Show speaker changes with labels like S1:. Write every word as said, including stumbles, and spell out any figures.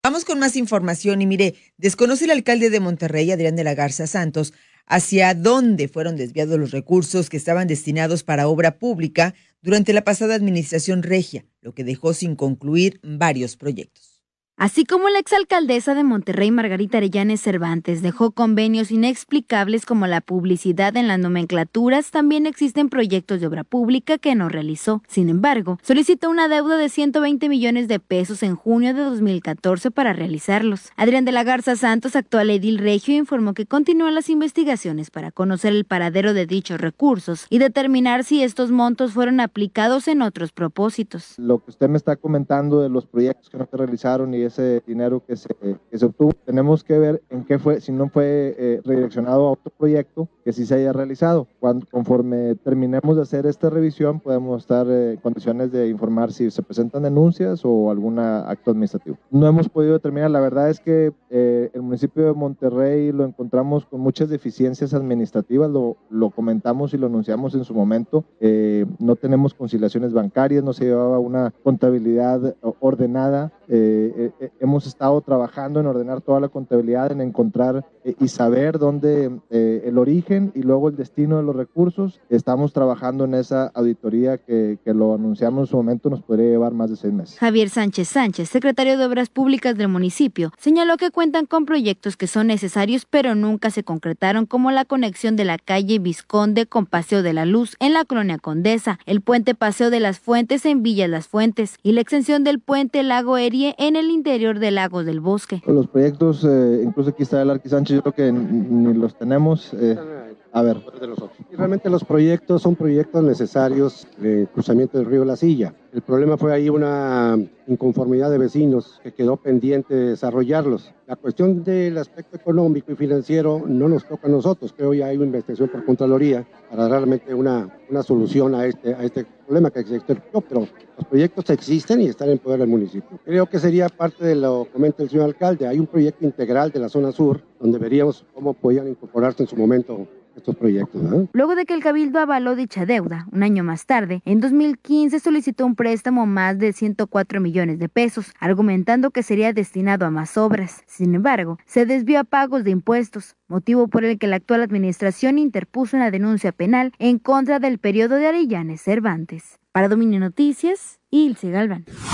S1: Vamos con más información y mire, desconoce el alcalde de Monterrey, Adrián de la Garza Santos, hacia dónde fueron desviados los recursos que estaban destinados para obra pública durante la pasada administración regia, lo que dejó sin concluir varios proyectos.
S2: Así como la exalcaldesa de Monterrey, Margarita Arellanes Cervantes, dejó convenios inexplicables como la publicidad en las nomenclaturas, también existen proyectos de obra pública que no realizó. Sin embargo, solicitó una deuda de ciento veinte millones de pesos en junio de dos mil catorce para realizarlos. Adrián de la Garza Santos, actual edil regio, informó que continúan las investigaciones para conocer el paradero de dichos recursos y determinar si estos montos fueron aplicados en otros propósitos.
S3: Lo que usted me está comentando de los proyectos que no se realizaron y ese dinero que se, que se obtuvo, tenemos que ver en qué fue, si no fue eh, redireccionado a otro proyecto que sí se haya realizado. Cuando, conforme terminemos de hacer esta revisión, podemos estar eh, en condiciones de informar si se presentan denuncias o algún acto administrativo. No hemos podido determinar, la verdad es que eh, el municipio de Monterrey lo encontramos con muchas deficiencias administrativas, lo, lo comentamos y lo anunciamos en su momento. Eh, no tenemos conciliaciones bancarias, no se llevaba una contabilidad ordenada. Eh, eh, hemos estado trabajando en ordenar toda la contabilidad, en encontrar eh, y saber dónde eh, el origen y luego el destino de los recursos. Estamos trabajando en esa auditoría que, que lo anunciamos en su momento, nos podría llevar más de seis meses.
S2: Javier Sánchez Sánchez, secretario de Obras Públicas del municipio, señaló que cuentan con proyectos que son necesarios pero nunca se concretaron, como la conexión de la calle Vizconde con Paseo de la Luz en la colonia Condesa, el puente Paseo de las Fuentes en Villa Las Fuentes y la extensión del puente Lago Erie en el interior del Lago del Bosque.
S3: Los proyectos, eh, incluso aquí está el Arqui Sánchez, yo creo que ni los tenemos. Eh, a ver.
S4: Y realmente los proyectos son proyectos necesarios de cruzamiento del río La Silla. El problema fue ahí una inconformidad de vecinos que quedó pendiente de desarrollarlos. La cuestión del aspecto económico y financiero no nos toca a nosotros. Creo ya hay una investigación por Contraloría para dar realmente una, una solución a este, a este problema que existe. Pero los proyectos existen y están en poder del municipio. Creo que sería parte de lo que comenta el señor alcalde. Hay un proyecto integral de la zona sur donde veríamos cómo podían incorporarse en su momento estos proyectos, ¿eh?
S2: Luego de que el Cabildo avaló dicha deuda, un año más tarde, en dos mil quince solicitó un préstamo más de ciento cuatro millones de pesos, argumentando que sería destinado a más obras. Sin embargo, se desvió a pagos de impuestos, motivo por el que la actual administración interpuso una denuncia penal en contra del periodo de Arellanes Cervantes. Para Dominio Noticias, Ilse Galván.